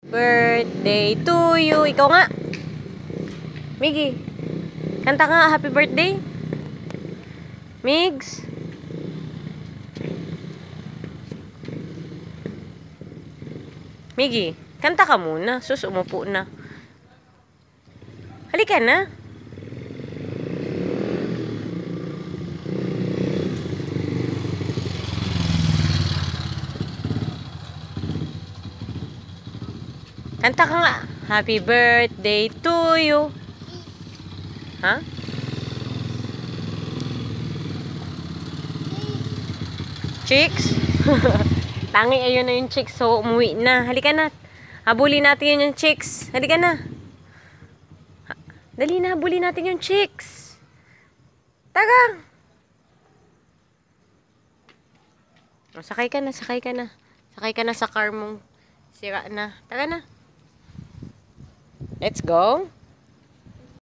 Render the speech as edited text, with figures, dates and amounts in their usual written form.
Birthday to you. Ikaw nga. Miggy. Kanta ka nga, happy birthday. Migs. Miggy, kanta ka muna. Sus, umupo na. Halika na. Kanta ka nga. Happy birthday to you. Ha? Chicks? Tangi, ayun na yung chicks. So, umuwi na. Halika na. Habulin natin yung chicks. Halika na. Dali na, habulin natin yung chicks. Taga. Sakay ka na, sakay ka na. Sakay ka na sa car mong sira na. Taga na. Let's go.